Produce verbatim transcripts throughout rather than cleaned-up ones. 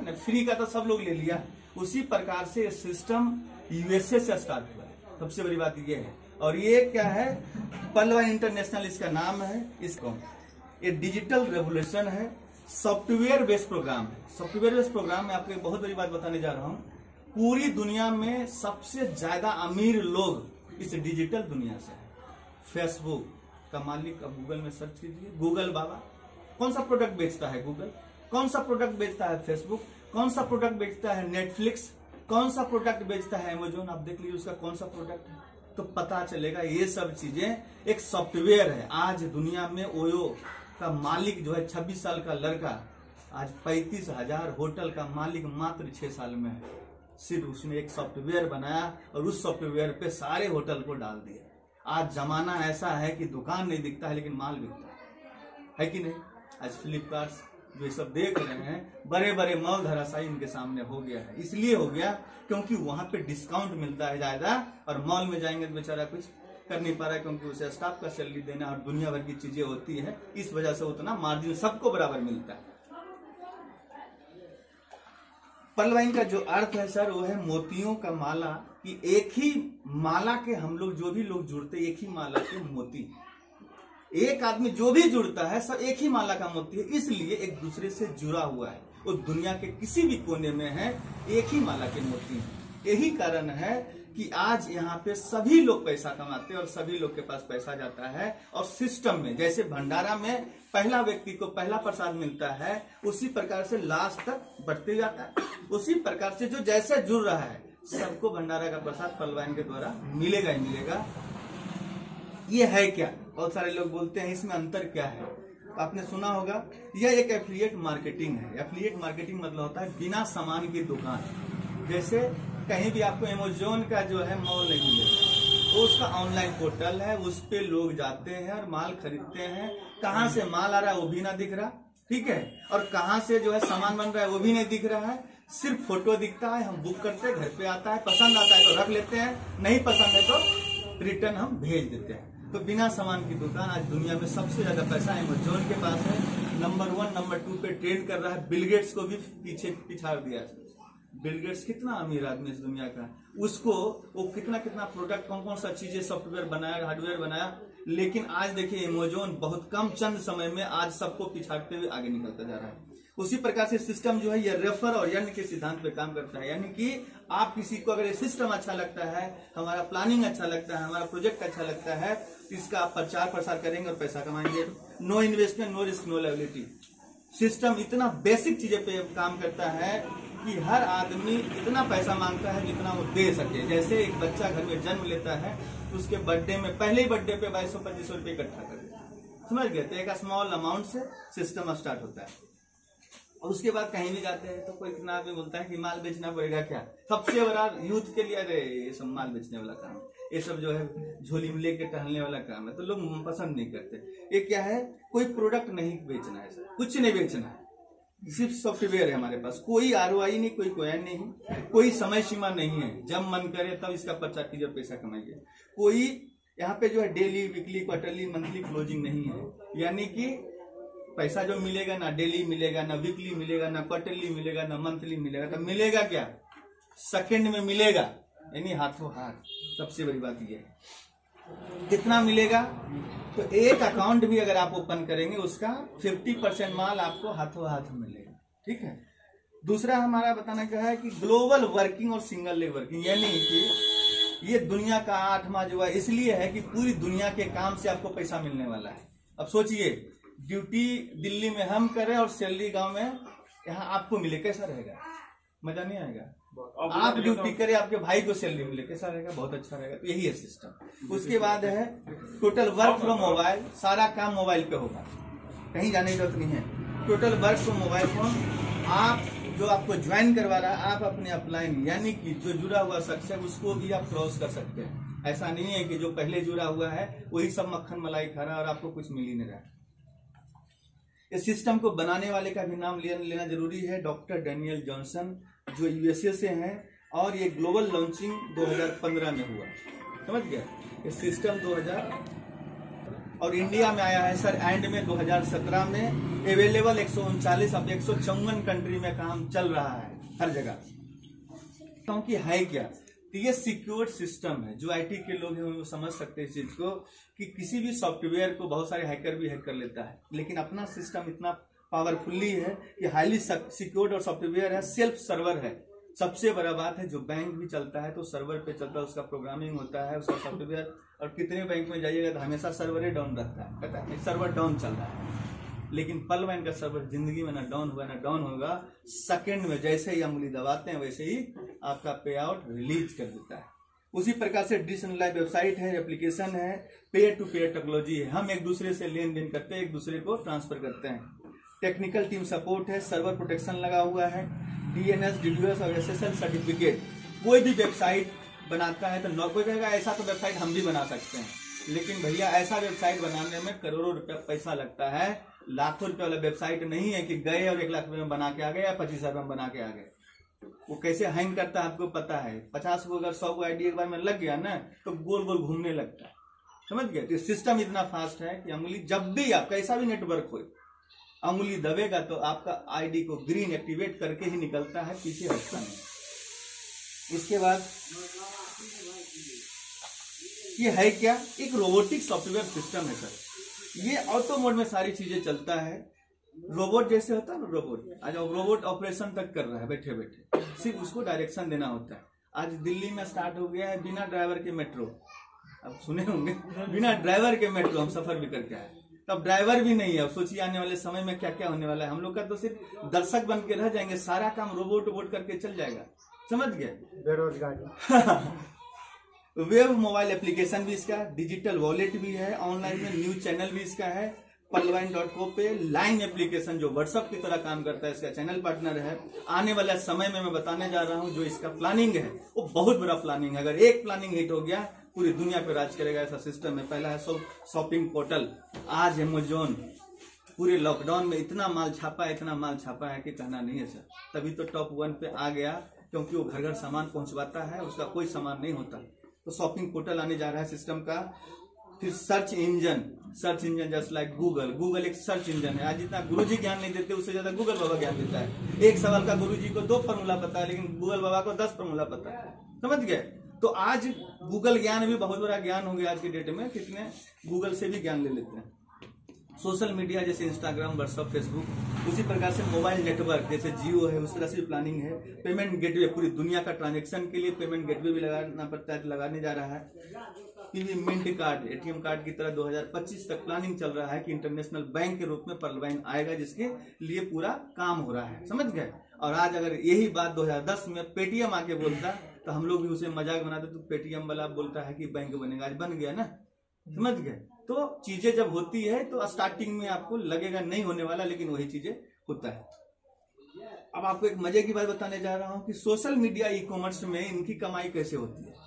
ना, फ्री का तो सब लोग ले लिया। उसी प्रकार से सिस्टम यूएसए से स्टार्ट हुआ है। सबसे बड़ी बात ये है। और ये क्या है, पलवाइन इंटरनेशनल इसका नाम है। इसको ये डिजिटल रेवोल्यूशन है, सॉफ्टवेयर बेस्ड प्रोग्राम है। सॉफ्टवेयर बेस्ड प्रोग्राम में आपको एक बहुत बड़ी बात बताने जा रहा हूं। पूरी दुनिया में सबसे ज्यादा अमीर लोग इस डिजिटल दुनिया से है। फेसबुक का मालिक, अब गूगल में सर्च कीजिए, गूगल बाबा। कौन सा प्रोडक्ट बेचता है गूगल, कौन सा प्रोडक्ट बेचता है फेसबुक, कौन सा प्रोडक्ट बेचता है नेटफ्लिक्स, कौन सा प्रोडक्ट बेचता है अमेजोन। आप देख लीजिए उसका कौन सा प्रोडक्ट है, तो पता चलेगा ये सब चीजें एक सॉफ्टवेयर है। आज दुनिया में ओयो का मालिक जो है छब्बीस साल का लड़का, आज पैंतीस हजार होटल का मालिक मात्र छह साल में है। सिर्फ उसने एक सॉफ्टवेयर बनाया और उस सॉफ्टवेयर पे सारे होटल को डाल दिया। आज जमाना ऐसा है कि दुकान नहीं दिखता है लेकिन माल बिकता है, है कि नहीं। आज फ्लिपकार्ट जो ये सब देख रहे हैं, बड़े बड़े मॉल धराशायी इनके सामने हो गया है। इसलिए हो गया क्योंकि वहां पे डिस्काउंट मिलता है ज्यादा, और मॉल में जाएंगे तो बेचारा कुछ कर नहीं पा रहा है क्योंकि उसे स्टाफ का सैलरी देना और दुनिया भर की चीजें होती है। इस वजह से उतना मार्जिन सबको बराबर मिलता है। पलवाइन का जो अर्थ है सर वो है मोतियों का माला, कि एक ही माला के हम लोग जो भी लोग जुड़ते एक ही माला के मोती। एक आदमी जो भी जुड़ता है सब एक ही माला का मोती है, इसलिए एक दूसरे से जुड़ा हुआ है। वो दुनिया के किसी भी कोने में है, एक ही माला के मोती है। यही कारण है कि आज यहाँ पे सभी लोग पैसा कमाते हैं और सभी लोग के पास पैसा जाता है। और सिस्टम में जैसे भंडारा में पहला व्यक्ति को पहला प्रसाद मिलता है, उसी प्रकार से लास्ट तक बढ़ते जाता है। उसी प्रकार से जो जैसे जुड़ रहा है सबको भंडारा का प्रसाद पलवाइन के द्वारा मिलेगा ही मिलेगा। ये है क्या, बहुत सारे लोग बोलते हैं इसमें अंतर क्या है। आपने सुना होगा यह एक एफिलिएट मार्केटिंग है। एफिलिएट मार्केटिंग मतलब होता है बिना सामान की दुकान। जैसे कहीं भी आपको अमेजोन का जो है मॉल नहीं मिलेगा, वो उसका ऑनलाइन पोर्टल है, उस पे लोग जाते हैं और माल खरीदते हैं। कहाँ से माल आ रहा है वो भी ना दिख रहा, ठीक है, और कहाँ से जो है सामान बन रहा है वो भी नहीं दिख रहा है। सिर्फ फोटो दिखता है, हम बुक करते हैं, घर पे आता है, पसंद आता है तो रख लेते हैं, नहीं पसंद है तो रिटर्न हम भेज देते हैं। तो बिना सामान की दुकान आज दुनिया में सबसे ज्यादा पैसा अमेजोन के पास है। नंबर वन नंबर टू पे ट्रेंड कर रहा है। बिल गेट्स को भी पीछे पिछाड़ दिया है। बिल गेट्स कितना अमीर आदमी इस दुनिया का, उसको वो कितना कितना प्रोडक्ट, कौन कौन सा चीजें सॉफ्टवेयर बनाया, हार्डवेयर बनाया। लेकिन आज देखिए अमेजोन बहुत कम चंद समय में आज सबको पिछाड़ते हुए आगे निकलता जा रहा है। उसी प्रकार से सिस्टम जो है ये रेफर और यर्न के सिद्धांत पे काम करता है। यानी कि आप किसी को अगर ये सिस्टम अच्छा लगता है, हमारा प्लानिंग अच्छा लगता है, हमारा प्रोजेक्ट अच्छा लगता है, इसका आप प्रचार प्रसार करेंगे और पैसा कमाएंगे। No investment, no risk, no liability. System इतना बेसिक चीजें पे काम करता है कि हर आदमी इतना पैसा मांगता है जितना वो दे सके। जैसे एक बच्चा घर में जन्म लेता है तो उसके बर्थडे में, पहले ही बर्थडे पे बाईस सौ पच्चीस सौ रुपये इकट्ठा कर देता है, समझ गए। तो एक स्मॉल अमाउंट से सिस्टम स्टार्ट होता है। और उसके बाद कहीं भी जाते हैं तो कोई कितना आदमी बोलता है कि माल बेचना पड़ेगा क्या। सबसे बड़ा यूथ के लिए अरे ये सब माल बेचने वाला काम, ये सब जो है झोली में लेके टहलने वाला काम है, तो लोग पसंद नहीं करते। ये क्या है, कोई प्रोडक्ट नहीं बेचना है, कुछ नहीं बेचना है, सिर्फ सॉफ्टवेयर है हमारे पास। कोई आरओआई नहीं, कोई कोई नहीं, कोई समय सीमा नहीं है। जब मन करे तब इसका प्रचार कीजिए, पैसा कमाइए। कोई यहाँ पे जो है daily, weekly, quarterly, monthly closing नहीं है। यानी कि पैसा जो मिलेगा ना डेली मिलेगा, ना वीकली मिलेगा, ना क्वार्टरली मिलेगा, ना मंथली मिलेगा, तो मिलेगा क्या, सेकंड में मिलेगा, यानी हाथों हाथ। सबसे बड़ी बात यह है कितना मिलेगा, तो एक अकाउंट भी अगर आप ओपन करेंगे उसका पचास परसेंट माल आपको हाथों हाथ मिलेगा, ठीक है। दूसरा हमारा बताना क्या है कि ग्लोबल वर्किंग और सिंगल लेग वर्किंग, यानी कि ये दुनिया का आठवां जो है इसलिए है कि पूरी दुनिया के काम से आपको पैसा मिलने वाला है। अब सोचिए ड्यूटी दिल्ली में हम करें और सैलरी गांव में यहाँ आपको मिले, कैसा रहेगा, मजा नहीं आएगा। आप ड्यूटी करें, आपके भाई को सैलरी मिले, कैसा रहेगा, बहुत अच्छा रहेगा। तो यही है सिस्टम। उसके बाद है टोटल वर्क फ्रॉम मोबाइल, सारा काम मोबाइल पे होगा, कहीं जाने की जरूरत नहीं है। Total work from mobile phone, आप जो आपको ज्वाइन करवा रहा है आप अपने अपलाइन, यानी कि जो जुड़ा हुआ शख्स है उसको भी आप क्रॉस कर सकते हैं। ऐसा नहीं है कि जो पहले जुड़ा हुआ है वही सब मक्खन मलाई खा रहा है और आपको कुछ मिल ही नहीं रहा। इस सिस्टम को बनाने वाले का भी नाम लेना जरूरी है, डॉक्टर डैनियल जॉनसन, जो यूएसए से हैं, और ये ग्लोबल लॉन्चिंग दो हज़ार पंद्रह में हुआ, समझ गया। ये सिस्टम दो हज़ार, और इंडिया में आया है सर एंड में दो हज़ार सत्रह में। अवेलेबल एक सौ उनचालीस अब एक सौ चौवन कंट्री में काम चल रहा है हर जगह। क्योंकि है क्या, तो ये सिक्योर सिस्टम है। जो आईटी के लोग हैं वो समझ सकते हैं इस चीज को कि किसी भी सॉफ्टवेयर को बहुत सारे हैकर भी हैक कर लेता है, लेकिन अपना सिस्टम इतना पावरफुली है कि हाईली सिक्योर्ड और सॉफ्टवेयर है, सेल्फ सर्वर है। सबसे बड़ा बात है, जो बैंक भी चलता है तो सर्वर पे चलता है, उसका प्रोग्रामिंग होता है, उसका सॉफ्टवेयर। और कितने बैंक में जाइएगा तो हमेशा सर्वर ही डाउन रहता है, कहता है सर्वर डाउन चल रहा है। लेकिन पर्लवैन का सर्वर जिंदगी में ना डाउन हुआ ना डाउन होगा। सेकंड में जैसे ही अंगुली दबाते हैं वैसे ही आपका पे आउट रिलीज कर देता है। उसी प्रकार से डिसेंट्रलाइज्ड वेबसाइट है, एप्लीकेशन है, पेयर टू पेयर टेक्नोलॉजी है। हम एक दूसरे से लेन देन करते हैं, एक दूसरे को ट्रांसफर करते हैं। टेक्निकल टीम सपोर्ट है, सर्वर प्रोटेक्शन लगा हुआ है, डीएनएस, डीडीओएस और एसएसएल सर्टिफिकेट। कोई भी वेबसाइट बनाता है तो न कोई कहेगा ऐसा तो वेबसाइट हम भी बना सकते हैं, लेकिन भैया ऐसा वेबसाइट बनाने में करोड़ों रुपया पैसा लगता है। लाखों रुपए वाला वेबसाइट नहीं है कि गए और एक लाख रुपए में बना के आ गए या पच्चीस हजार में बना के आ गए। वो कैसे हैंग करता है आपको पता है। पचास को अगर सौ को आईडी एक बार में लग गया ना तो गोल गोल घूमने लगता है, समझ गए। तो सिस्टम इतना फास्ट है कि अंगुली जब भी आप कैसा भी नेटवर्क हो अंगुली दबेगा तो आपका आईडी को ग्रीन एक्टिवेट करके ही निकलता है, पीछे हटता नहीं। इसके बाद ये है क्या, एक रोबोटिक सॉफ्टवेयर सिस्टम है सर। ये ऑटो मोड में सारी चीजें चलता है। रोबोट जैसे होता है ना, रोबोट आज रोबोट ऑपरेशन तक कर रहा है बैठे बैठे, सिर्फ उसको डायरेक्शन देना होता है। आज दिल्ली में स्टार्ट हो गया है बिना ड्राइवर के मेट्रो। अब सुने होंगे बिना ड्राइवर के मेट्रो हम सफर भी करके आए। तब ड्राइवर भी नहीं है। अब सोचिए आने वाले समय में क्या क्या होने वाला है। हम लोग का तो सिर्फ दर्शक बन के रह जाएंगे, सारा काम रोबोट रोबोट करके चल जाएगा, समझ गए। बेरोजगारी वेब मोबाइल एप्लीकेशन भी इसका, डिजिटल वॉलेट भी है, ऑनलाइन में न्यूज चैनल भी इसका है। पर्लवैन डॉट को पे लाइन एप्लीकेशन जो व्हाट्सएप की तरह काम करता है, इसका चैनल पार्टनर है। आने वाले समय में मैं बताने जा रहा हूं जो इसका प्लानिंग है वो बहुत बड़ा प्लानिंग है। अगर एक प्लानिंग हिट हो गया पूरी दुनिया पे राज करेगा, ऐसा सिस्टम है। पहला है शॉपिंग पोर्टल। आज अमेजोन पूरे लॉकडाउन में इतना माल छापा है, इतना माल छापा है कि कहना नहीं है सर। तभी तो टॉप वन पे आ गया, क्योंकि वो घर घर सामान पहुंचवाता है, उसका कोई सामान नहीं होता। तो शॉपिंग पोर्टल आने जा रहा है सिस्टम का। फिर search engine, search engine just like Google. Google एक सर्च इंजन है। आज जितना गुरुजी ज्ञान नहीं देते उससे ज्यादा गूगल बाबा ज्ञान देता है। एक सवाल का गुरुजी को दो फॉर्मूला पता है, लेकिन गूगल बाबा को दस फॉर्मूला पता है, समझ गए। तो आज गूगल ज्ञान भी बहुत बड़ा ज्ञान हो गया आज के डेट में। कितने गूगल से भी ज्ञान ले लेते हैं। सोशल मीडिया जैसे इंस्टाग्राम, व्हाट्सएप, फेसबुक, उसी प्रकार से मोबाइल नेटवर्क जैसे जियो है, उस तरह से प्लानिंग है। पेमेंट गेटवे, पूरी दुनिया का ट्रांजैक्शन के लिए पेमेंट गेटवे भी लगाना पड़ता है, लगाने जा रहा है। PV mint card, ATM card की तरह दो हज़ार पच्चीस तक प्लानिंग चल रहा है कि इंटरनेशनल बैंक के रूप में पर्लवैन आएगा, जिसके लिए पूरा काम हो रहा है, समझ गए। और आज अगर यही बात दो हज़ार दस में पेटीएम आके बोलता तो हम लोग भी उसे मजाक बनाते, तो पेटीएम वाला बोलता है कि बैंक बनेगा, आज बन गया ना, समझ गए। तो चीजें जब होती है तो स्टार्टिंग में आपको लगेगा नहीं होने वाला, लेकिन वही चीजें होता है। अब आपको एक मजे की बात बताने जा रहा हूं कि सोशल मीडिया ई कॉमर्स में इनकी कमाई कैसे होती है।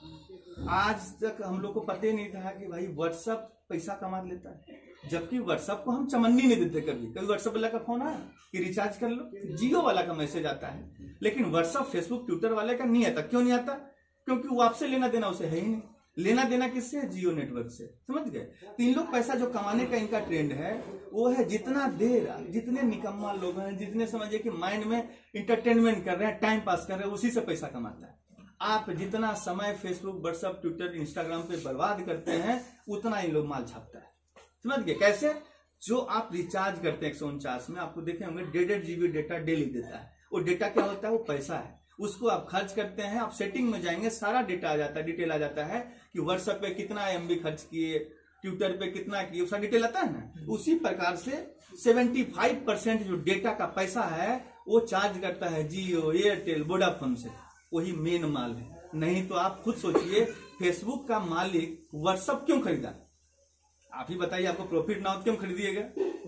आज तक हम लोग को पता ही नहीं था कि भाई व्हाट्सएप पैसा कमा लेता है, जबकि व्हाट्सएप को हम चमन्नी नहीं देते। कभी कभी व्हाट्सएप वाला का फोन आया कि रिचार्ज कर लो, जियो वाला का मैसेज आता है, लेकिन व्हाट्सएप, फेसबुक, ट्विटर वाले का नहीं आता। क्यों नहीं आता? क्योंकि वो आपसे लेना देना उसे है ही नहीं। लेना देना किससे है? जियो नेटवर्क से, समझ गए। तो इन लोग पैसा जो कमाने का इनका ट्रेंड है वो है जितना देर, जितने निकम्मा लोग हैं, जितने समझिए कि माइंड में इंटरटेनमेंट कर रहे हैं, टाइम पास कर रहे हैं, उसी से पैसा कमाता है। आप जितना समय फेसबुक, व्हाट्सएप, ट्विटर, इंस्टाग्राम पे बर्बाद करते हैं उतना इन लोग माल छापता है, समझ गए। कैसे? जो आप रिचार्ज करते हैं एक सौ उनचास में, आपको देखे होंगे डेढ़ डेढ़ जीबी डेटा डेली देता है। वो डेटा क्या होता है? वो पैसा है। उसको आप खर्च करते हैं, आप सेटिंग में जाएंगे, सारा डेटा आ जाता है, डिटेल आ जाता है कि व्हाट्सएप पे कितना एमबी खर्च किए, ट्विटर पे कितना किए, उसका डिटेल आता है ना। उसी प्रकार से पचहत्तर परसेंट जो डेटा का पैसा है वो चार्ज करता है जियो, एयरटेल, वोडाफोन से। वही मेन माल है। नहीं तो आप खुद सोचिए, फेसबुक का मालिक व्हाट्सएप क्यों खरीदा? आप ही बताइए, आपको प्रॉफिट ना हो क्यों खरीदिएगा?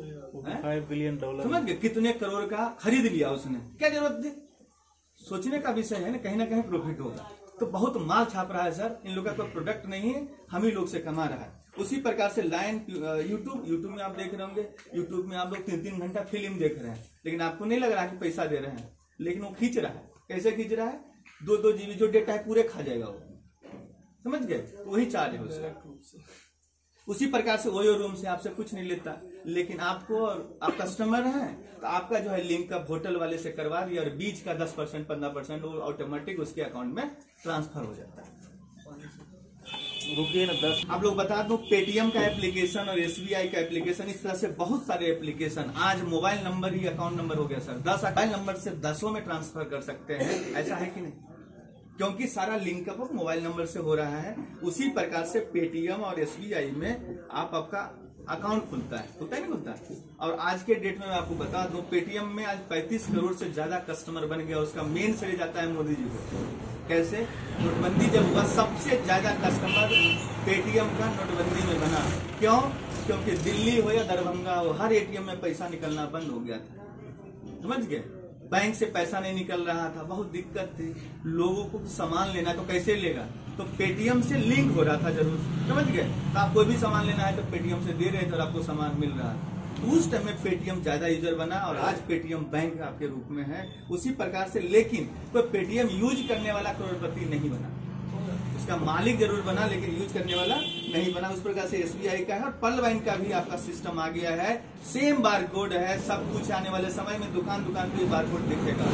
फाइव बिलियन डॉलर, समझ गए, कितने करोड़ का खरीद लिया उसने, क्या जरूरत थी? सोचने का विषय है ना, कहीं ना कहीं प्रॉफिट होगा। तो बहुत माल छाप रहा है सर, इन लोग का कोई प्रोडक्ट नहीं है, हम ही लोग से कमा रहा है। उसी प्रकार से लाइन यूट्यूब यूट्यूब में आप देख रहे होंगे, यूट्यूब में आप लोग तीन तीन घंटा फिल्म देख रहे हैं, लेकिन आपको नहीं लग रहा कि पैसा दे रहे हैं, लेकिन वो खींच रहा है। कैसे खींच रहा है? दो दो जीबी जो डेटा है पूरे खा जाएगा वो, समझ गए। वही चार्ज है उसका। उसी प्रकार से ओयो रूम से आपसे कुछ नहीं लेता, लेकिन आपको आप कस्टमर हैं तो आपका जो है लिंक अप होटल वाले से करवा दिया और बीच का दस परसेंट पंद्रह परसेंट वो ऑटोमेटिक उसके अकाउंट में ट्रांसफर हो जाता है। रुकिए ना दस आप लोग बता दो, पेटीएम का एप्लीकेशन और एसबीआई का एप्लीकेशन, इस तरह से बहुत सारे एप्लीकेशन, आज मोबाइल नंबर ही अकाउंट नंबर हो गया सर। दस मोबाइल नंबर से दसों में ट्रांसफर कर सकते हैं, ऐसा है कि नहीं? क्योंकि सारा लिंक अप मोबाइल नंबर से हो रहा है। उसी प्रकार से पेटीएम और एसबीआई में आप आपका अकाउंट खुलता है, खुलता है नहीं खुलता है? और आज के डेट में मैं आपको बता दूं, पेटीएम में आज पैंतीस करोड़ से ज्यादा कस्टमर बन गया। उसका मेन श्रेय जाता है मोदी जी को। कैसे? नोटबंदी जब हुआ सबसे ज्यादा कस्टमर पेटीएम का नोटबंदी में बना। क्यों? क्योंकि दिल्ली हो या दरभंगा हो, हर एटीएम में पैसा निकलना बंद हो गया था। समझ गए? बैंक से पैसा नहीं निकल रहा था, बहुत दिक्कत थी। लोगों को सामान लेना तो कैसे लेगा? तो पेटीएम से लिंक हो रहा था जरूर। समझ गए? तो आप कोई भी सामान लेना है तो पेटीएम से दे रहे थे और आपको सामान मिल रहा है। उस टाइम में पेटीएम ज्यादा यूजर बना और आज पेटीएम बैंक आपके रूप में है। उसी प्रकार से, लेकिन कोई पेटीएम यूज करने वाला करोड़पति नहीं बना। उसका मालिक जरूर बना लेकिन यूज करने वाला नहीं बना। उस प्रकार से एसबीआई का है और पर्ल वाइन का भी आपका सिस्टम आ गया है। सेम बार कोड है, सब कुछ आने वाले समय में दुकान दुकान पे बार कोड दिखेगा।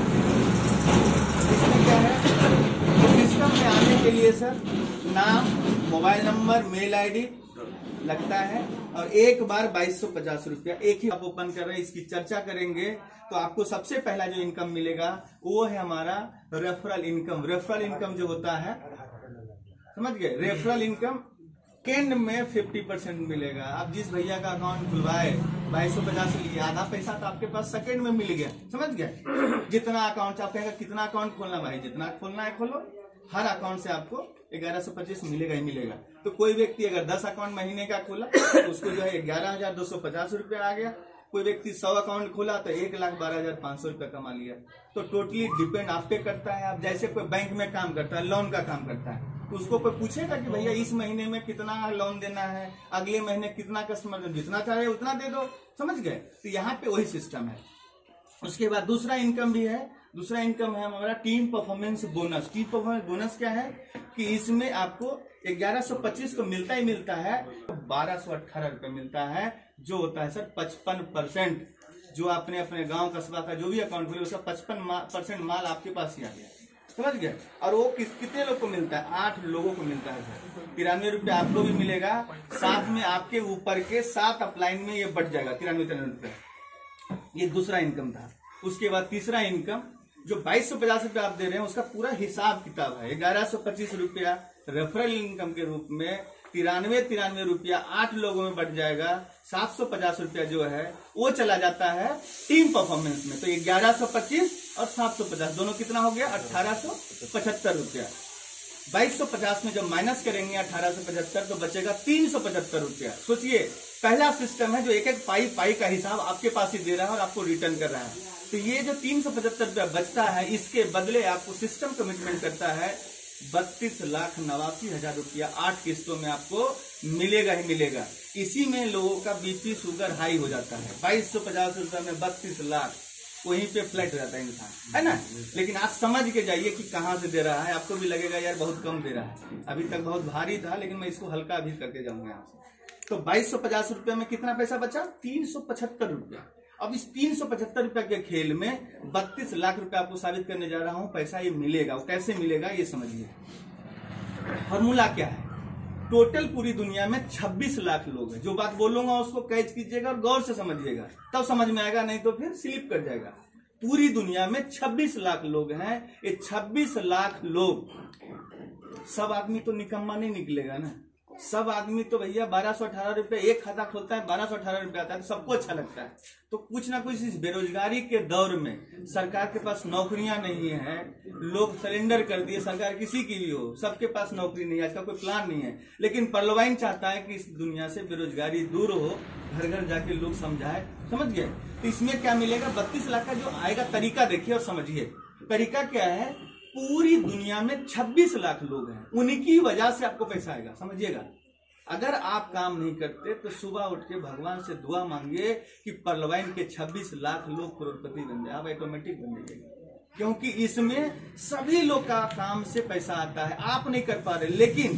इसमें क्या है? सिस्टम में आने के लिए सर नाम, मोबाइल नंबर, मेल आईडी लगता है और एक बार बाईस सौ पचास रुपया एक ही आप ओपन कर रहे हैं। इसकी चर्चा करेंगे तो आपको सबसे पहला जो इनकम मिलेगा वो है हमारा रेफरल इनकम। रेफरल इनकम जो होता है, समझ गए? रेफरल इनकम सेकेंड में फिफ्टी परसेंट मिलेगा। आप जिस भैया का अकाउंट खुलवाए बाईस सौ पचास लिए, आधा पैसा तो आपके पास सेकेंड में मिल गया। समझ गए? जितना अकाउंट आप कहेंगे कितना अकाउंट खोलना भाई, जितना खोलना है खोलो, हर अकाउंट से आपको ग्यारह सौ पच्चीस मिलेगा ही मिलेगा। तो कोई व्यक्ति अगर दस अकाउंट महीने का खोला तो उसको जो है ग्यारह हजार दो सौ पचास रुपया आ गया। कोई व्यक्ति सौ अकाउंट खोला तो एक लाख बारह हजार पांच सौ रुपया कमा लिया। तो टोटली डिपेंड आप पे करता है। आप जैसे कोई बैंक में काम करता है, लोन का काम करता है, तो उसको कोई पूछेगा कि भैया इस महीने में कितना लोन देना है, अगले महीने कितना कस्टमर, जितना चाहे उतना दे दो। समझ गए? तो यहाँ पे वही सिस्टम है। उसके बाद दूसरा इनकम भी है। दूसरा इनकम है हमारा team performance bonus. Team performance bonus क्या है कि इसमें आपको ग्यारह सौ पच्चीस तो मिलता ही मिलता है, बारह सौ अट्ठारह रुपये मिलता है, जो होता है सर पचपन परसेंट। जो आपने अपने गांव कस्बा का जो भी अकाउंट खोले उसका पचपन परसेंट माल आपके पास ही आ गया। समझ गए? और वो किस कितने लोग को मिलता है? आठ लोगों को मिलता है सर। तिरानवे रुपये आपको भी मिलेगा, साथ में आपके ऊपर के सात अपलाइन में ये बढ़ जाएगा तिरानवे तिरानवे रुपये। ये दूसरा इनकम था। उसके बाद तीसरा इनकम जो बाईस सौ पचास रुपया आप दे रहे हैं उसका पूरा हिसाब किताब है। ग्यारह सौ पच्चीस रुपया रेफरल इनकम के रूप में, तिरानवे तिरानवे रुपया आठ लोगों में बढ़ जाएगा। सात सौ पचास रुपया जो है वो चला जाता है टीम परफॉर्मेंस में। तो ये ग्यारह सौ पच्चीस और सात सौ पचास दोनों कितना हो गया? अठारह सौ पचहत्तर रुपया। बाईस सौ पचास में जब माइनस करेंगे अठारह सौ पचहत्तर तो बचेगा तीन सौ पचहत्तर रुपया। सोचिए, पहला सिस्टम है जो एक एक पाई पाई का हिसाब आपके पास ही दे रहा है और आपको रिटर्न कर रहा है। तो ये जो तीन सौ पचहत्तर रुपया बचता है, इसके बदले आपको सिस्टम कमिटमेंट करता है बत्तीस लाख नवासी हजार रुपया आठ किस्तों में आपको मिलेगा ही मिलेगा। इसी में लोगों का बीपी शुगर हाई हो जाता है। बाईस सौ पचास रुपया में बत्तीस लाख, वहीं पे फ्लैट रहता है इंसान, है ना? लेकिन आज समझ के जाइए कि कहाँ से दे रहा है। आपको भी लगेगा यार बहुत कम दे रहा है, अभी तक बहुत भारी था, लेकिन मैं इसको हल्का भी करके जाऊंगा यहाँ से। तो बाईस सौ पचास रुपया में कितना पैसा बचा? तीन सौ पचहत्तर रुपया। अब इस तीन सौ पचहत्तर रुपया के खेल में बत्तीस लाख रुपया आपको साबित करने जा रहा हूं पैसा ये मिलेगा। वो कैसे मिलेगा ये समझिए। फॉर्मूला क्या है? टोटल पूरी दुनिया में छब्बीस लाख लोग हैं। जो बात बोलूंगा उसको कैच कीजिएगा और गौर से समझिएगा, तब समझ में आएगा, नहीं तो फिर स्लिप कर जाएगा। पूरी दुनिया में छब्बीस लाख लोग हैं। ये छब्बीस लाख लोग, सब आदमी तो निकम्मा नहीं निकलेगा ना। सब आदमी तो भैया बारह सौ अठारह रुपये एक खाता खोलता है, बारह सौ अठारह रुपये आता है तो सबको अच्छा लगता है। तो कुछ ना कुछ इस बेरोजगारी के दौर में सरकार के पास नौकरियां नहीं है, लोग सरेंडर कर दिए, सरकार किसी की भी हो, सबके पास नौकरी नहीं है, आज का कोई प्लान नहीं है। लेकिन पर्ल वाइन चाहता है कि इस दुनिया से बेरोजगारी दूर हो, घर घर जाके लोग समझाए। समझ गए? तो इसमें क्या मिलेगा? बत्तीस लाख का जो आएगा तरीका देखिए और समझिए। तरीका क्या है? पूरी दुनिया में छब्बीस लाख लोग हैं, उनकी वजह से आपको पैसा आएगा। समझिएगा, अगर आप काम नहीं करते तो सुबह उठ के भगवान से दुआ मांगिए कि पर्ल वाइन के छब्बीस लाख लोग करोड़पति बन जाए, आप ऑटोमेटिक बन जाइएगा। क्योंकि इसमें सभी लोग का काम से पैसा आता है, आप नहीं कर पा रहे, लेकिन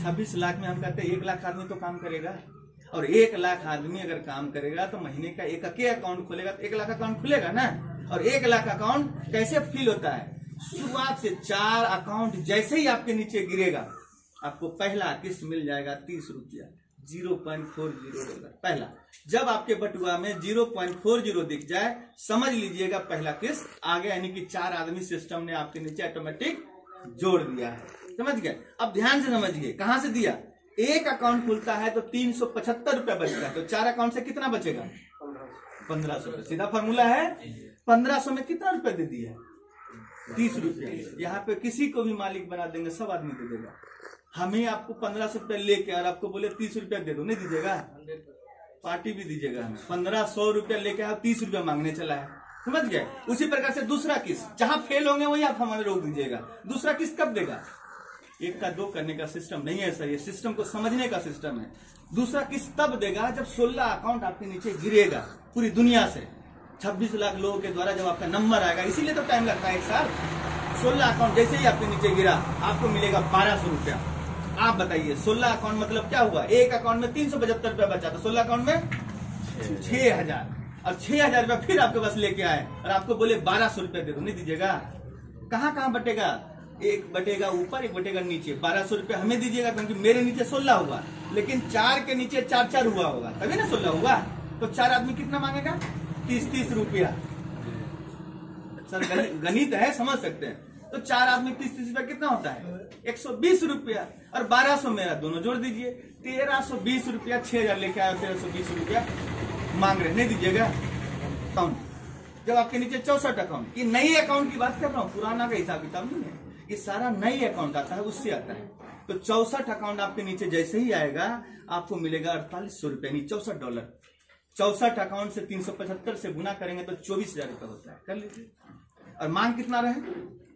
छब्बीस लाख में हम कहते हैं एक लाख आदमी तो काम करेगा, और एक लाख आदमी अगर काम करेगा तो महीने का एक के अकाउंट खोलेगा तो एक लाख अकाउंट खुलेगा ना। और एक लाख अकाउंट कैसे फील होता है? शुरुआत से चार अकाउंट जैसे ही आपके नीचे गिरेगा, आपको पहला किस्त मिल जाएगा तीस रुपया, zero point four zero dollar पहला। जब आपके बटुआ में जीरो पॉइंट फोर जीरो दिख जाए, समझ लीजिएगा पहला किस्त आ गया, यानी कि चार आदमी सिस्टम ने आपके नीचे ऑटोमेटिक जोड़ दिया है। समझ गए? अब ध्यान से समझिए, कहां से दिया? एक अकाउंट खुलता है तो तीन सौ पचहत्तर रुपया बचता है, तो चार अकाउंट से कितना बचेगा? पंद्रह सौ। सीधा फॉर्मूला है, पंद्रह सौ में कितना रुपया दे दिया? तीस रुपया। यहाँ पे किसी को भी मालिक बना देंगे, सब आदमी दे देगा। हमें आपको पंद्रह सौ रुपया लेके और आपको बोले तीस रुपया दे दो, नहीं दीजिएगा? पार्टी भी दीजिएगा हमें। पंद्रह सौ रुपया लेके आओ, तीस रुपया मांगने चला है। समझ गए? उसी प्रकार से दूसरा किस्त, जहां फेल होंगे वही आप हमारे रोक दीजिएगा। दूसरा किस्त कब देगा? एक का दो करने का सिस्टम नहीं है सर, ये सिस्टम को समझने का सिस्टम है। दूसरा किस्त तब देगा जब सोलह अकाउंट आपके नीचे गिरेगा पूरी दुनिया से। छब्बीस लाख लोगों के द्वारा जब आपका नंबर आएगा, इसीलिए तो टाइम लगता है एक साल। सोलह अकाउंट जैसे ही आपके नीचे गिरा, आपको मिलेगा बारह सौ रुपया। आप बताइए, सोलह अकाउंट मतलब क्या हुआ? एक अकाउंट में तीन सौ पचहत्तर रुपया बचा, तो सोलह अकाउंट में छह हजार और छह हजार रुपया फिर आपके पास लेके आए और आपको बोले बारह सौ रुपया दे दो, नहीं दीजिएगा? कहाँ कहाँ बटेगा? एक बटेगा ऊपर, एक बटेगा नीचे। बारह सौ रुपया हमें दीजिएगा क्योंकि मेरे नीचे सोलह हुआ, लेकिन चार के नीचे चार चार हुआ होगा तभी ना सोलह हुआ। तो चार आदमी कितना मांगेगा? तीस तीस रुपया। सर गणित है, समझ सकते हैं। तो चार आदमी तीस तीस रुपया कितना होता है? एक सौ बीस रुपया। और बारह सौ मेरा, दोनों जोड़ दीजिए, तेरह सौ बीस रुपया। छह हजार लेके आया, तेरह सौ बीस रुपया मांग रहे, नहीं दीजिएगा? अकाउंट जब आपके नीचे चौसठ अकाउंट, ये नई अकाउंट की बात कर रहा हूँ, पुराना का हिसाब किताब नहीं है, ये सारा नई अकाउंट आता है, उससे आता है। तो चौसठ अकाउंट आपके नीचे जैसे ही आएगा, आपको मिलेगा अड़तालीस सौ रुपया, नहीं चौसठ डॉलर। चौसठ अकाउंट से तीन सौ पचहत्तर से गुना करेंगे तो चौबीस हजार रुपया होता है। कर लीजिए। और मांग कितना रहे?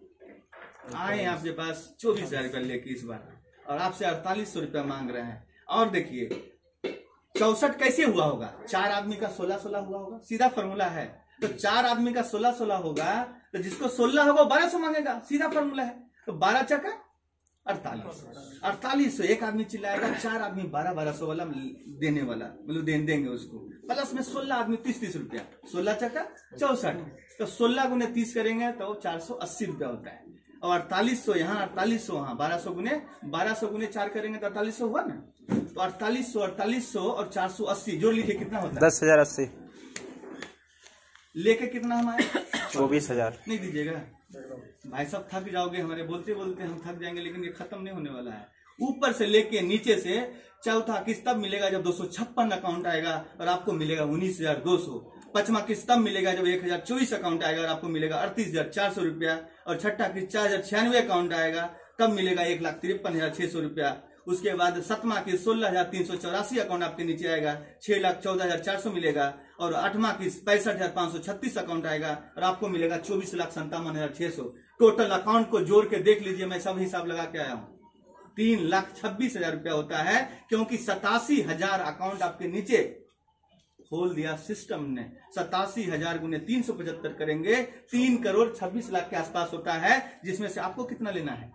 आए आपके पास चौबीस हजार रुपया लेके इस बार, और आपसे अड़तालीस सौ रुपया मांग रहे हैं। और देखिए चौसठ कैसे हुआ होगा? चार आदमी का सोलह सोलह हुआ होगा, सीधा फॉर्मूला है। तो चार आदमी का सोलह सोलह होगा, तो जिसको सोलह होगा बारह सौ मांगेगा, सीधा फॉर्मूला है। तो बारह चक्का अड़तालीस, अड़तालीस सौ। एक आदमी चिल्लाएगा, चार आदमी बारह बारह सौ वाला देने वाला, मतलब दे, देंगे उसको। प्लस में सोलह आदमी तीस तीस रुपया, सोलह चक्का चौसठ। तो सोलह गुने तीस करेंगे तो चार सौ अस्सी रुपया होता है। और अड़तालीस सौ यहाँ, अड़तालीस सौ वहां, बारह सौ गुने बारह सौ गुने चार करेंगे तो अड़तालीस सौ हुआ ना। तो अड़तालीस सौ अड़तालीस सौ और चार सौ अस्सी जोड़ लीजिए, कितना होता है? दस हजार अस्सी। लेके कितना हमारे? चौबीस हजार। नहीं दीजिएगा भाई साहब, थक जाओगे हमारे बोलते बोलते, हम थक जाएंगे, लेकिन ये खत्म नहीं होने वाला है। ऊपर से लेके नीचे से चौथा किस्त तब मिलेगा जब दो सौ छप्पन अकाउंट आएगा और आपको मिलेगा उन्नीस हजार दो सौ। पचमा किस्त तब मिलेगा जब एक हजार चौबीस अकाउंट आएगा और आपको मिलेगा अड़तीस हजार चार सौ रुपया। और छठा किस्त चार हजार छियानवे अकाउंट आएगा, तब मिलेगा एक लाख तिरपन हजार छह सौ रुपया। उसके बाद सतमा की सोलह हजार तीन सौ चौरासी अकाउंट आपके नीचे आएगा, छह लाख चौदह हजार चार सौ मिलेगा। और आठवां की पैंसठ हजार पांच सौ छत्तीस अकाउंट आएगा और आपको मिलेगा चौबीस लाख संतावन हजार छह सौ। टोटल अकाउंट को जोड़ के देख लीजिए, मैं सब हिसाब लगा के आया हूं, तीन लाख छब्बीस हजार रुपया होता है। क्योंकि सतासी हजार अकाउंट आपके नीचे खोल दिया सिस्टम ने। सतासी हजार गुने तीन सौ पचहत्तर करेंगे, तीन करोड़ छब्बीस लाख के आसपास होता है। जिसमें से आपको कितना लेना है?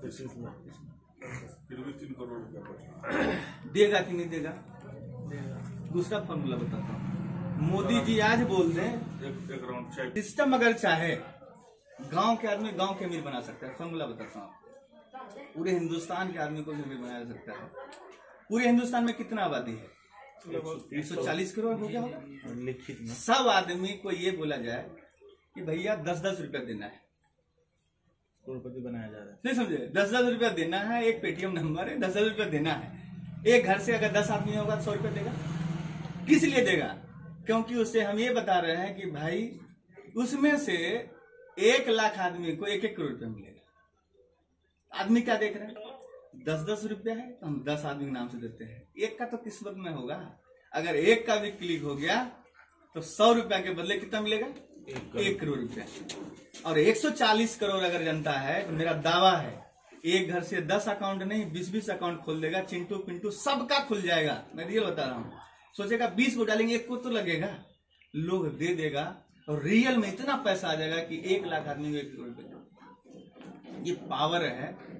देगा कि नहीं देगा? दूसरा फॉर्मूला बताता हूँ। मोदी जी आज बोल दें, सिस्टम अगर चाहे गांव के आदमी गांव के अमीर बना सकता है। फॉर्मूला बताता हूँ, पूरे हिंदुस्तान के आदमी को भी अमीर बनाया जा सकता है। पूरे हिंदुस्तान में कितना आबादी है? एक सौ चालीस करोड़ हो गया होगा। लिखित में सब आदमी को ये बोला जाए कि भैया दस दस रुपया देना है, करोड़पति बनाया जा रहा है। नहीं समझे? दस दस रुपया देना है, एक पेटीएम नंबर है, दस दस रुपया देना है। एक घर से अगर दस आदमी होगा सौ रुपया देगा। किस लिए देगा? क्योंकि उससे हम ये बता रहे हैं कि भाई उसमें से एक लाख आदमी को एक एक करोड़ रुपया मिलेगा। आदमी क्या देख रहे हैं? दस दस रुपया है तो हम दस आदमी के नाम से देते हैं। एक का तो किस्मत में होगा, अगर एक का भी क्लिक हो गया तो सौ रुपया के बदले कितना मिलेगा? एक करोड़ रुपया। और एक सौ चालीस करोड़ अगर जनता है तो मेरा दावा है एक घर से दस अकाउंट नहीं बीस बीस अकाउंट खोल देगा, चिंटू पिंटू सबका खुल जाएगा। मैं रियल बता रहा हूँ। सोचेगा बीस को डालेंगे, एक को तो लगेगा, लोग दे देगा और रियल में इतना पैसा आ जाएगा कि एक लाख आदमी को एक करोड़ रुपया। ये पावर है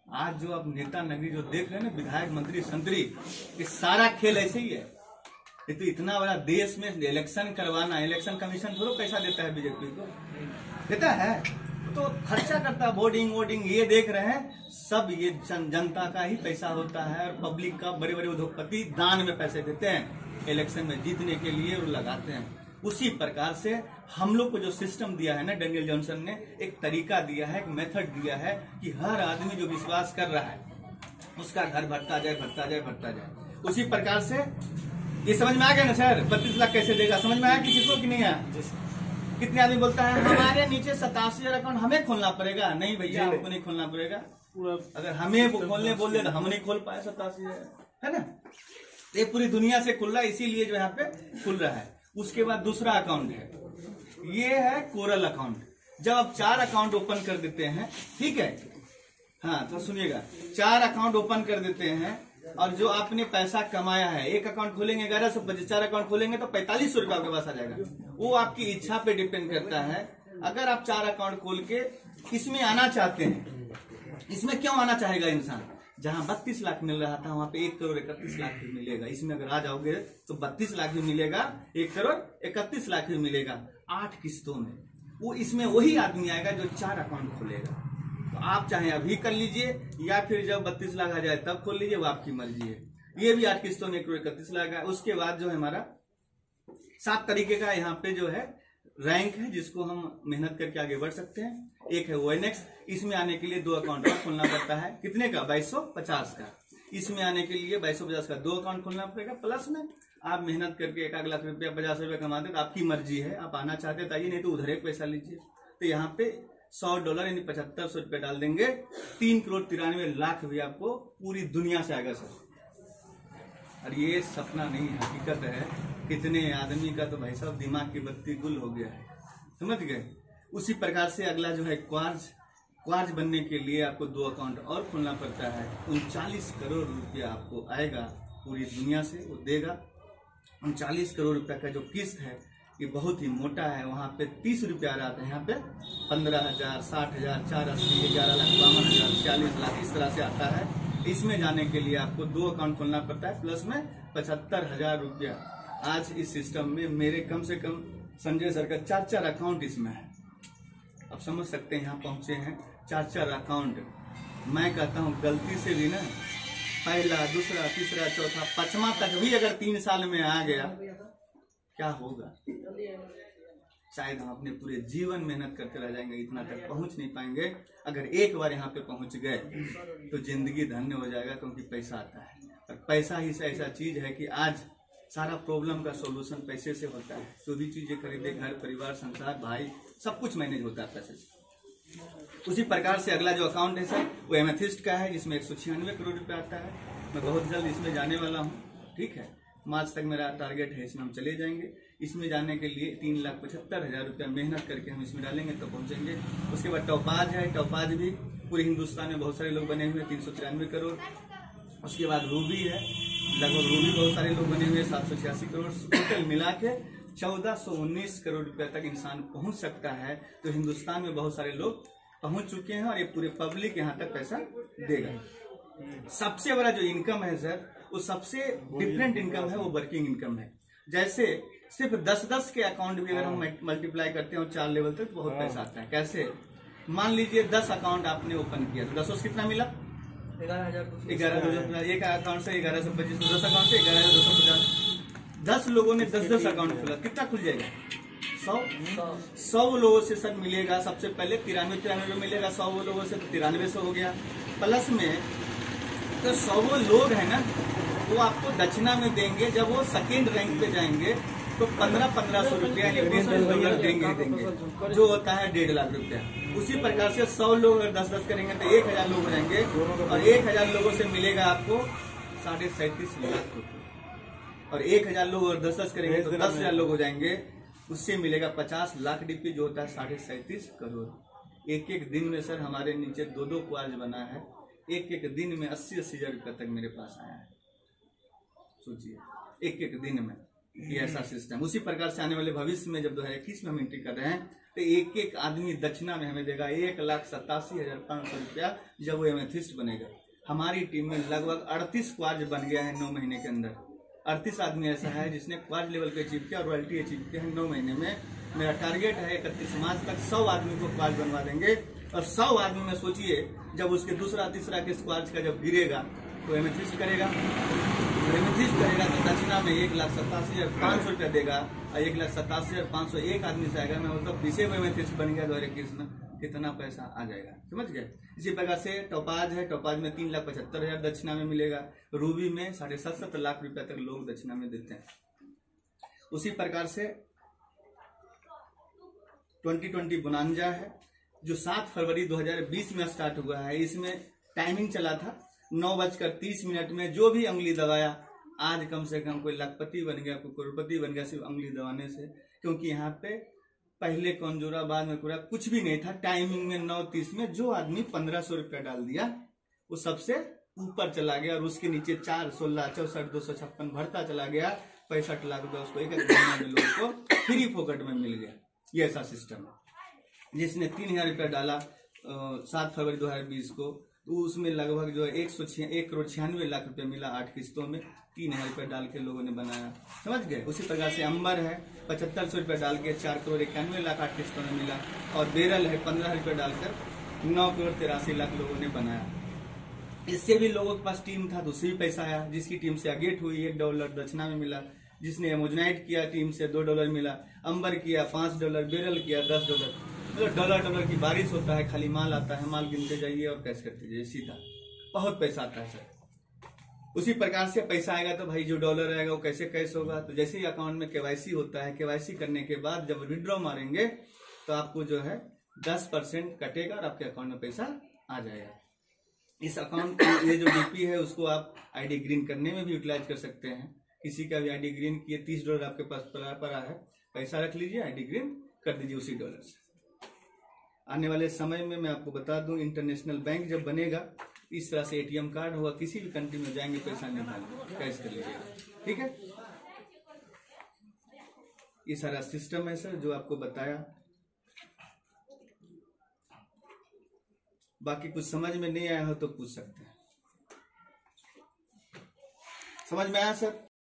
आज जो आप नेता नगरी जो देख रहे हैं ना, विधायक मंत्री संतरी, ये सारा खेल ऐसे ही है। ये तो इतना बड़ा देश में इलेक्शन करवाना, इलेक्शन कमीशन थोड़ा पैसा देता है बीजेपी को, देता है तो खर्चा करता है। वोटिंग वोटिंग ये देख रहे हैं सब, ये जन, जनता का ही पैसा होता है और पब्लिक का। बड़े बड़े उद्योगपति दान में पैसे देते हैं इलेक्शन में जीतने के लिए और लगाते हैं। उसी प्रकार से हम लोग को जो सिस्टम दिया है ना, डेनियल जॉनसन ने एक तरीका दिया है, एक मेथड दिया है कि हर आदमी जो विश्वास कर रहा है उसका घर भरता जाए भरता जाए भरता जाए। उसी प्रकार से ये समझ में आ गया ना सर, बत्तीस लाख कैसे देगा? समझ में आया किसी को कि नहीं आया? कितने आदमी बोलता है हमारे नीचे सतासी हजार अकाउंट हमें खोलना पड़ेगा। नहीं भैया, आपको नहीं खोलना पड़ेगा। अगर हमें खोलने बोल दे तो हम नहीं खोल पाए सतासी हजार, है ना। ये पूरी दुनिया से खुल रहा है, इसीलिए जो यहाँ पे खुल रहा है। उसके बाद दूसरा अकाउंट है, ये है कोरल अकाउंट। जब आप चार अकाउंट ओपन कर देते हैं, ठीक है, हाँ तो सुनिएगा, चार अकाउंट ओपन कर देते हैं और जो आपने पैसा कमाया है, एक अकाउंट खोलेंगे ग्यारह सौ पच्चीस, चार अकाउंट खोलेंगे तो पैंतालीस सौ रुपया आपके पास आ जाएगा। वो आपकी इच्छा पे डिपेंड करता है। अगर आप चार अकाउंट खोल के इसमें आना चाहते हैं, इसमें क्यों आना चाहेगा इंसान? जहां बत्तीस लाख मिल रहा था वहां पे एक करोड़ इकतीस लाख भी मिलेगा। इसमें अगर आ जाओगे तो बत्तीस लाख भी मिलेगा, एक करोड़ इकतीस लाख भी मिलेगा, आठ किस्तों में। वो इसमें वही आदमी आएगा जो चार अकाउंट खोलेगा। तो आप चाहे अभी कर लीजिए या फिर जब बत्तीस लाख आ जाए तब खोल लीजिए, वो आपकी मर्जी है। ये भी आठ किस्तों में एक करोड़ इकतीस लाख है। उसके बाद जो है हमारा सात तरीके का यहाँ पे जो है रैंक है, जिसको हम मेहनत करके आगे बढ़ सकते हैं। एक है ओएनएक्स, इसमें आने के लिए दो अकाउंट और खोलना पड़ता है। कितने का? बाईस सौ पचास का। इसमें आने के लिए बाईस सौ पचास का दो अकाउंट खोलना पड़ेगा। प्लस में आप मेहनत करके एक आध लाख रुपया पचास रुपया कमाते तो आपकी मर्जी है, आप आना चाहते तो आइए, नहीं तो उधर एक पैसा लीजिए। तो यहाँ पे सौ डॉलर यानी पचहत्तर सौ रुपया डाल देंगे, तीन करोड़ तिरानवे लाख भी आपको पूरी दुनिया से आएगा सर। और ये सपना नहीं, हकीकत है। कितने आदमी का तो भाई साहब दिमाग की बत्ती गुल हो गया है, समझ गए। उसी प्रकार से अगला जो है क्वार्ज, क्वार्ज बनने के लिए आपको दो अकाउंट और खोलना पड़ता है। उनचालीस करोड़ रुपया आपको आएगा पूरी दुनिया से, वो देगा। उनचालीस करोड़ रुपया का जो किस्त है ये बहुत ही मोटा है। वहाँ पे तीस रुपया आ रहा था, यहाँ पे पंद्रह हजार, साठ हजार, चार अस्सी, ग्यारह लाख, बावन हजार, छियालीस लाख, इस तरह से आता है। इसमें जाने के लिए आपको दो अकाउंट खोलना पड़ता है, प्लस में पचहत्तर हजार रुपया। आज इस सिस्टम में मेरे कम से कम संजय सर का चार चार अकाउंट इसमें है। आप समझ सकते हैं, यहाँ पहुंचे हैं चार चार अकाउंट। मैं कहता हूँ गलती से भी ना पहला, दूसरा, तीसरा, चौथा, पांचवा तक भी अगर तीन साल में आ गया, क्या होगा? शायद हम अपने पूरे जीवन मेहनत करते रह जाएंगे, इतना तक पहुंच नहीं पाएंगे। अगर एक बार यहाँ पे पहुंच गए तो जिंदगी धन्य हो जाएगा, क्योंकि पैसा आता है। और पैसा ही से ऐसा चीज है कि आज सारा प्रॉब्लम का सॉल्यूशन पैसे से होता है। जो भी चीजें खरीदे, घर परिवार संसार भाई, सब कुछ मैनेज होता है पैसे से। उसी प्रकार से अगला जो अकाउंट है सर, वो एमेथिस्ट का है, जिसमें एक सौ छियानवे करोड़ रुपया आता है। मैं बहुत जल्द इसमें जाने वाला हूँ, ठीक है। मार्च तक मेरा टारगेट है, इसमें हम चले जाएंगे। इसमें जाने के लिए तीन लाख पचहत्तर हजार रुपया मेहनत करके हम इसमें डालेंगे तो पहुंचेंगे। उसके बाद टॉपाज है, टॉपाज भी पूरे हिंदुस्तान में बहुत सारे लोग बने हुए, तीन सौ तिरानवे करोड़। उसके बाद रूबी है, लगभग रूबी बहुत सारे लोग बने हुए, सात सौ छियासी करोड़। टोटल मिला के चौदह सौ उन्नीस करोड़ रुपया तक इंसान पहुंच सकता है। तो हिंदुस्तान में बहुत सारे लोग पहुंच चुके हैं और ये पूरे पब्लिक यहाँ तक पैसा देगा। सबसे बड़ा जो इनकम है सर, वो सबसे डिफरेंट इनकम है, वो वर्किंग इनकम है। जैसे सिर्फ दस दस के अकाउंट भी अगर हम मल्टीप्लाई करते हैं चार लेवल तक, बहुत पैसा आता है। कैसे? मान लीजिए दस अकाउंट आपने ओपन किया तो दसों से कितना मिला? ग्यारह हजार ग्यारह एक अकाउंट से ग्यारह सौ पच्चीस, दस अकाउंट से ग्यारह हजार दो सौ पचास। दस लोगों ने दस दस अकाउंट खोला, कितना खुल जाएगा? सौ। सौ लोगों से सर मिलेगा, सबसे पहले तिरानवे तिरानवे मिलेगा, सौ लोगों से तो तिरानवे सौ हो गया। प्लस में तो सौ लोग है ना, वो आपको दक्षिणा में देंगे। जब वो सेकेंड रैंक पे जाएंगे तो पंद्रह पंद्रह सौ रुपया यानी बीस डॉलर देंगे देंगे जो होता है डेढ़ लाख रुपया। उसी प्रकार से सौ लोग अगर दस दस करेंगे तो एक हजार लोग हो जाएंगे और एक हजार लोगों से मिलेगा आपको साढ़े सैंतीस लाख रुपये। और एक हजार लोग अगर दस दस करेंगे तो दस हजार लोग हो जाएंगे, उससे मिलेगा पचास लाख डीपी, जो होता है साढ़े सैंतीस करोड़। एक एक दिन में सर हमारे नीचे दो दो क्वार्ज बना है, एक एक दिन में अस्सी अस्सी हजार रुपया तक मेरे पास आया है। सोचिए एक एक दिन में ये ऐसा सिस्टम। उसी प्रकार से आने वाले भविष्य में जब दो हजार इक्कीस में हम एंट्री कर रहे हैं तो एक एक आदमी दक्षिणा में हमें देगा एक लाख सतासी हजार पाँच सौ रुपया जब वो एमेथिस्ट बनेगा। हमारी टीम में लगभग अड़तीस क्वार्ज बन गया है नौ महीने के अंदर। अड़तीस आदमी ऐसा है जिसने क्वार्ज लेवल पे अचीव किया और रॉयल्टी अचीव किया है नौ महीने में। मेरा टारगेट है इकतीस मार्च तक सौ आदमी को क्वार्ज बनवा देंगे। और सौ आदमी में सोचिए जब उसके दूसरा तीसरा के क्वार्ज का जब गिरेगा तो एमेथिस्ट करेगा, एमेथिस्ट करेगा तो दक्षिणा में एक लाख सतासी हजार पाँच सौ रुपया देगा और एक लाख सतासी हजार पाँच सौ एक आदमी से आएगा। मैं मतलब पीछे में एमेथिस्ट बन गया द्वारा कृष्ण कितना पैसा आ जाएगा, समझ गए। इसी प्रकार से टोपाज है, टोपाज में तीन लाख पचहत्तर हजार दक्षिणा में मिलेगा। रूबी में साढ़े सात सत्तर लाख रुपया तक लोग दक्षिणा में देते हैं। उसी प्रकार से ट्वेंटी ट्वेंटी बोनांजा है जो सात फरवरी दो हजार बीस में स्टार्ट हुआ है। इसमें टाइमिंग चला था नौ बजकर तीस मिनट में। जो भी उंगली दबाया आज कम से कम कोई लाखपति बन गया, कोई करोड़पति बन गया सिर्फ उंगली दबाने से। क्योंकि यहाँ पे पहले कौनजोरा बाद में पूरा कुछ भी नहीं था। टाइमिंग में नौ तीस में जो आदमी पंद्रह सौ रुपया डाल दिया वो सबसे ऊपर चला गया और उसके नीचे चार सोलह चौसठ दो सौ छप्पन भरता चला गया। पैंसठ लाख रुपया उसको एक एक महीने में लोगों को फ्री फोकट में मिल गया। ये ऐसा सिस्टम है। जिसने तीन हजार रुपया डाला सात फरवरी दो हजार बीस को तो उसमें लगभग जो है एक सौ एक करोड़ छियानवे लाख रुपए मिला आठ किस्तों में। तीन हजार रुपये डाल के लोगों ने बनाया, समझ गए। उसी प्रकार से अंबर है पचहत्तर सौ रुपये डाल के चार करोड़ इक्यानवे लाख आठ किस्तों में मिला। और बेरल है पंद्रह रुपये डालकर नौ करोड़ तिरासी लाख लोगों ने बनाया। इससे भी लोगों के पास टीम था तो उससे भी पैसा आया। जिसकी टीम से अगेट हुई एक डॉलर दक्षिणा में मिला। जिसने एमोजनाइट किया टीम से दो डॉलर मिला। अंबर किया पांच डॉलर, बेरल किया दस डॉलर। मतलब डॉलर डॉलर की बारिश होता है, खाली माल आता है, माल गिनते जाइए और कैश करते जाइए सीधा। बहुत पैसा आता है सर। उसी प्रकार से पैसा आएगा तो भाई जो डॉलर आएगा वो कैसे कैश होगा। तो जैसे ही अकाउंट में केवाईसी होता है, केवाईसी करने के बाद जब विड्रॉ मारेंगे तो आपको जो है दस परसेंट कटेगा और आपके अकाउंट में पैसा आ जाएगा। इस अकाउंट ये जो डीपी है उसको आप आईडी ग्रीन करने में भी यूटिलाइज कर सकते हैं। किसी का भी आईडी ग्रीन किए तीस डॉलर आपके पास पड़ा पड़ा है, पैसा रख लीजिए, आईडी ग्रीन कर दीजिए उसी डॉलर से। आने वाले समय में मैं आपको बता दूं इंटरनेशनल बैंक जब बनेगा इस तरह से एटीएम कार्ड होगा, किसी भी कंट्री में जाएंगे पैसा निकालेंगे, कैश कर लीजिएगा, ठीक है। ये सारा सिस्टम है सर जो आपको बताया। बाकी कुछ समझ में नहीं आया हो तो पूछ सकते हैं। समझ में आया सर?